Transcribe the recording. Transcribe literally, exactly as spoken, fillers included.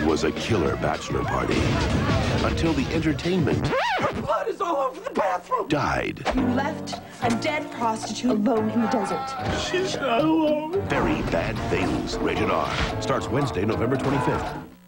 It was a killer bachelor party. Until the entertainment... Her blood is all over the bathroom! ...died. You left a dead prostitute alone in the desert. She's not alone. Very Bad Things. Rated R. Starts Wednesday, November twenty-fifth.